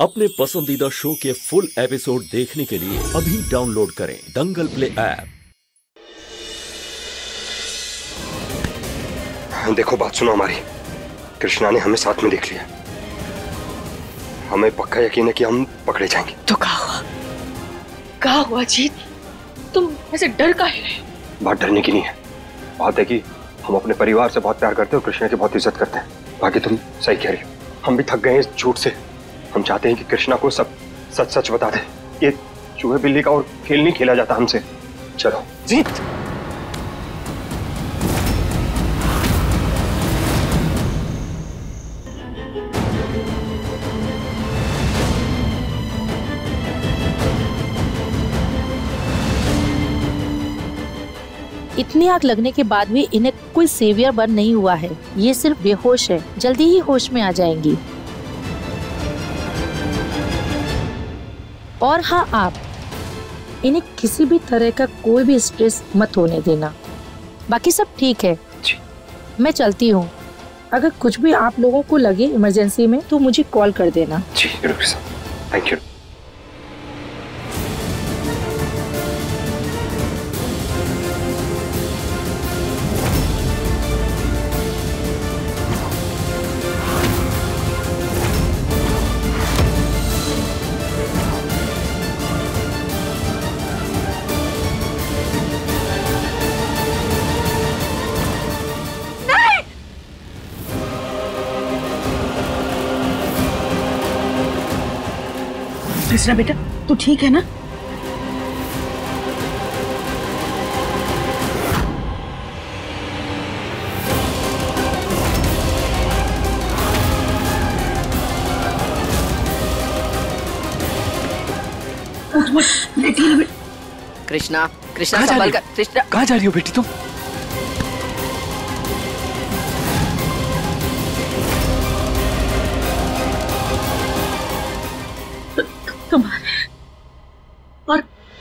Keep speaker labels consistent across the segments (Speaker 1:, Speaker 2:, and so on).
Speaker 1: अपने पसंदीदा शो के फुल एपिसोड देखने के लिए अभी डाउनलोड करें दंगल प्ले ऐप।
Speaker 2: देखो बात सुनो हमारी, कृष्णा ने हमें साथ में देख लिया। हमें पक्का यकीन है कि हम पकड़े जाएंगे।
Speaker 3: तो कहा हुआ जीत, तुम ऐसे डर काहे रहे?
Speaker 2: बात डरने की नहीं है, बात है कि हम अपने परिवार से बहुत प्यार करते हैं और कृष्णा की बहुत इज्जत करते हैं। बाकी तुम सही कह रही हो, हम भी थक गए हैं इस झूठ से। हम चाहते हैं कि कृष्णा को सब सच सच बता दे। ये चूहे बिल्ली का और खेल नहीं खेला जाता हमसे। चलो जीत।
Speaker 4: इतनी आग लगने के बाद भी इन्हें कोई सेवियर बर्न नहीं हुआ है। ये सिर्फ बेहोश है, जल्दी ही होश में आ जाएंगी। और हाँ, आप इन्हें किसी भी तरह का कोई भी स्ट्रेस मत होने देना। बाकी सब ठीक है
Speaker 2: जी।
Speaker 4: मैं चलती हूँ। अगर कुछ भी आप लोगों को लगे इमरजेंसी में तो मुझे कॉल कर देना।
Speaker 2: जी थैंक यू।
Speaker 3: कृष्णा बेटा, तू ठीक है ना?
Speaker 5: कृष्णा संभल कर। कृष्णा
Speaker 6: कहाँ जा रही हो बेटी तुम?
Speaker 3: तुम्हारे और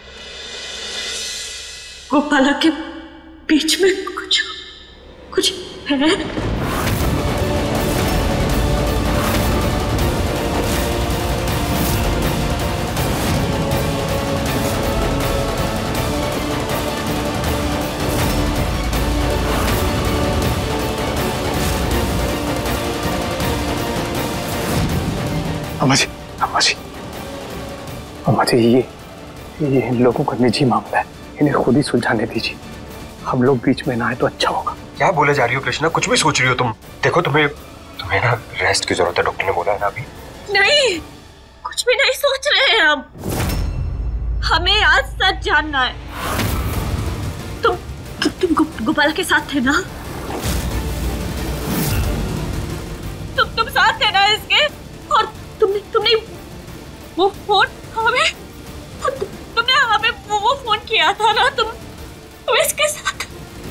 Speaker 3: गोपाला के बीच में कुछ है?
Speaker 6: अम्मा जी, ये इन लोगों का निजी मामला है, इन्हें खुद ही सुलझाने दीजिए। हम लोग बीच में ना आए तो अच्छा होगा।
Speaker 2: क्या बोले जा रही हो कृष्णा? कुछ भी सोच रही हो तुम। देखो तुम्हें ना रेस्ट की जरूरत है, डॉक्टर ने बोला है ना अभी।
Speaker 3: नहीं, कुछ भी नहीं सोच रहे हैं हम। हमें आज सच जानना है। तुम गोपाला के साथ थे ना? तुम साथ थे ना इसके? और तुमने वो फोन तुमने हमें वो फोन किया था ना? तुम इसके साथ?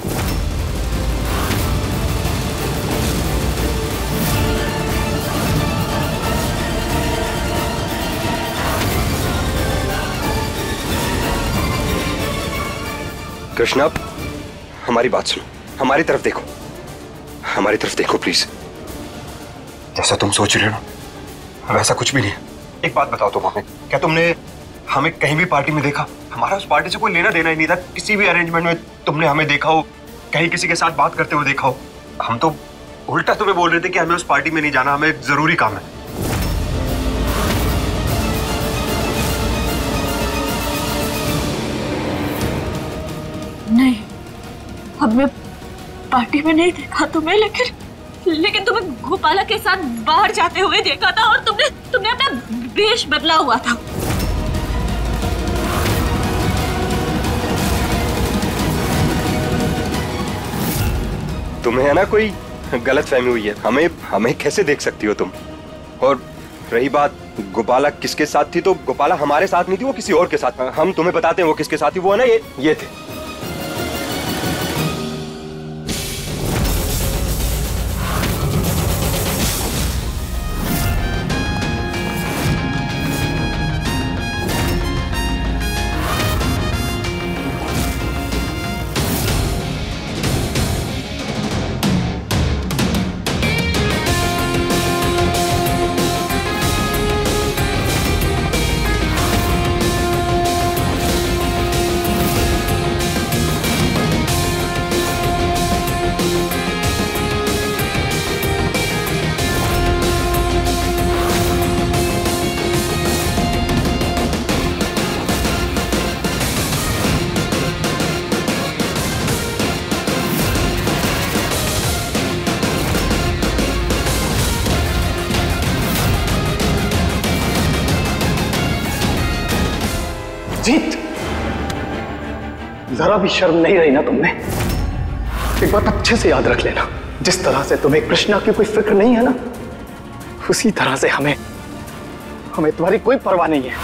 Speaker 2: कृष्णा, हमारी बात सुनो, हमारी तरफ देखो प्लीज। जैसा तुम सोच रहे हो ना, वैसा कुछ भी नहीं है। एक बात बताओ तुम हमें, क्या तुमने हमें कहीं भी पार्टी में देखा? हमारा उस पार्टी से कोई लेना देना ही नहीं था। किसी भी अरेंजमेंट में तुमने हमें देखा हो, कहीं किसी के साथ बात करते हुए देखा हो? हम तो उल्टा तुम्हें बोल रहे थे कि हमें उस पार्टी में नहीं जाना, हमें एक जरूरी काम है।
Speaker 3: नहीं, हमने पार्टी में नहीं देखा तुम्हें, लेकिन तुम्हें गोपाला के साथ बाहर जाते हुए देखा था। और तुमने अपना वेश बदला हुआ था।
Speaker 2: तुम्हें है ना कोई गलतफहमी हुई है। हमें कैसे देख सकती हो तुम? और रही बात गोपाला किसके साथ थी, तो गोपाला हमारे साथ नहीं थी, वो किसी और के साथ। हम तुम्हें बताते हैं वो किसके साथ थी। वो है ना ये थे।
Speaker 6: जीत, जरा भी शर्म नहीं रही ना तुमने? एक बात अच्छे से याद रख लेना, जिस तरह से तुम्हें कृष्णा की कोई फिक्र नहीं है ना, उसी तरह से हमें तुम्हारी कोई परवाह नहीं है।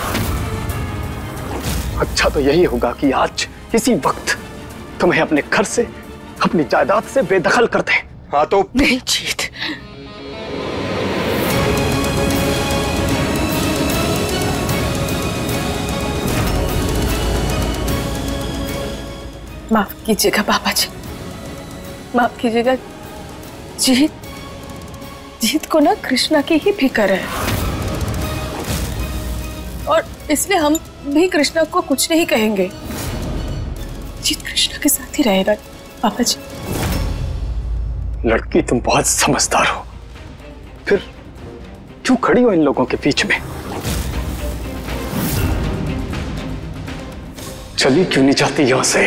Speaker 6: अच्छा तो यही होगा कि आज इसी वक्त तुम्हें अपने घर से, अपनी जायदाद से बेदखल कर दें।
Speaker 2: हाँ तो
Speaker 4: नहीं जीत,
Speaker 7: माफ कीजिएगा पापा जी, माफ कीजिएगा। जीत को ना कृष्णा की ही फिक्र है, और इसलिए हम भी कृष्णा को कुछ नहीं कहेंगे। जीत कृष्णा के साथ ही रहेगा पापा जी।
Speaker 6: लड़की तुम बहुत समझदार हो, फिर क्यों खड़ी हो इन लोगों के बीच में? चली क्यों नहीं जाती यहां से?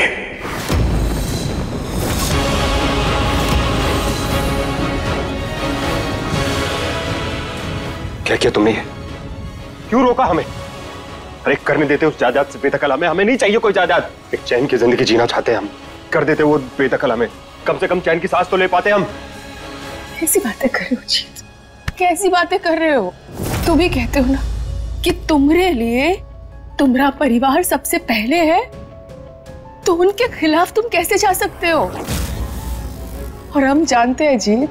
Speaker 2: क्या किया तुमने? ये क्यों रोका हमें? अरे करने देते उस जायदाद से बेदखल, हमें नहीं चाहिए कोई जायदाद। एक चैन की जिंदगी जीना चाहते हैं हम, कर देते वो बेदखल। हमें कम से कम चैन की सांस तो ले पाते हम।
Speaker 7: कैसी बातें कर रहे हो जीत, कैसी बातें कर रहे हो? तुम ही कहते हो ना कि तुम्हारे लिए तुम्हारा परिवार सबसे पहले है, तो उनके खिलाफ तुम कैसे जा सकते हो? और हम जानते हैं जीत,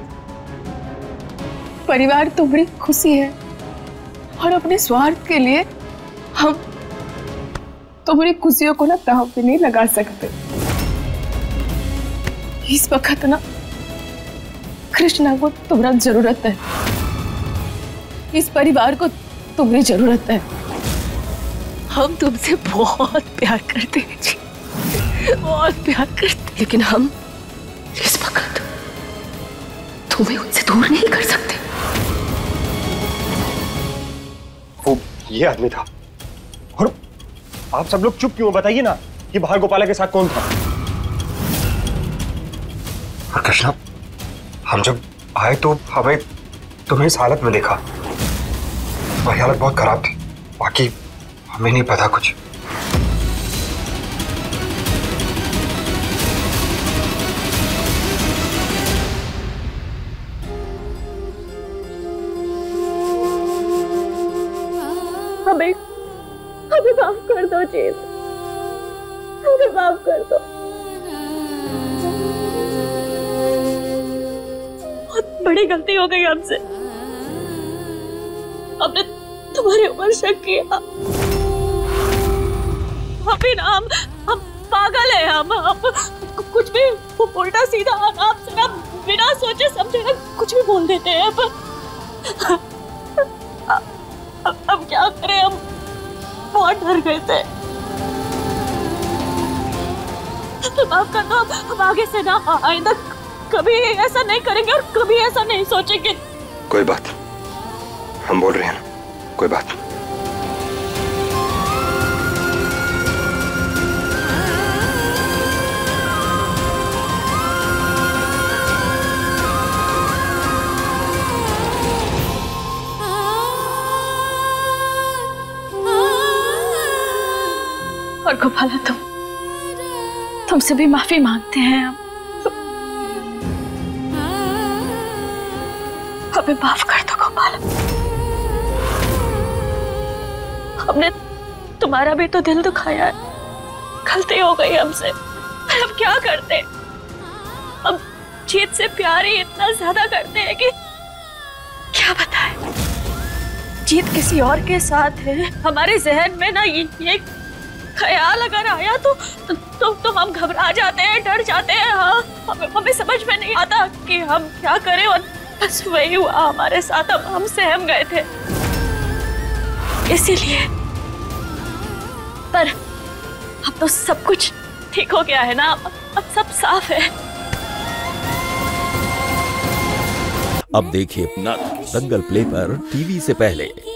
Speaker 7: परिवार तुम्हारी खुशी है, और अपने स्वार्थ के लिए हम तुम्हारी खुशियों को ना दांव पे नहीं लगा सकते। इस वक्त ना कृष्णा को तुम्हारा जरूरत है, इस परिवार को तुम्हारी जरूरत है।
Speaker 3: हम तुमसे बहुत प्यार करते हैं जी, बहुत प्यार करते, लेकिन हम इस वक्त तुम्हें उनसे दूर नहीं कर सकते।
Speaker 2: वो ये आदमी था, और आप सब लोग चुप क्यों? बताइए ना कि बाहर गोपाला के साथ कौन था? और कृष्णा, हम जब आए तो हमें तुम्हें इस हालत में देखा। तुम्हारी हालत बहुत खराब थी, बाकी हमें नहीं पता कुछ।
Speaker 3: हमें माफ कर दो जीत, हमें माफ कर दो। बहुत बड़ी गलती हो गई हमसे, हमने तुम्हारे ऊपर शक किया। अभी ना हम पागल हैं, हम कुछ भी उल्टा सीधा आपसे ना बिना सोचे समझे ना कुछ भी बोल देते हैं। पर अब क्या करें, हम बहुत डर गए थे। माफ कर दो, हम आगे से ना आइंदा कभी ऐसा नहीं करेंगे और कभी ऐसा नहीं सोचेंगे।
Speaker 2: कोई बात, हम बोल रहे हैं ना, कोई बात।
Speaker 3: और गोपाला, तुमसे भी माफी मांगते हैं हम। हमें माफ कर दो गोपाला, हमने तुम्हारा भी तो दिल दुखाया है, गलती हो गई हमसे। पर अब क्या करते, अब जीत से प्यार ही इतना ज्यादा करते हैं कि क्या बताएं। जीत किसी और के साथ है, हमारे जहन में ना ये ख्याल अगर आया तो हम घबरा जाते हैं, डर जाते हैं। हाँ, हमें समझ में नहीं आता कि हम क्या करें, और बस वही हुआ हमारे साथ। हम सहम गए थे इसीलिए। पर अब तो सब कुछ ठीक हो गया है ना, अब सब साफ है।
Speaker 1: अब देखिए अपना दंगल प्ले पर टीवी से पहले।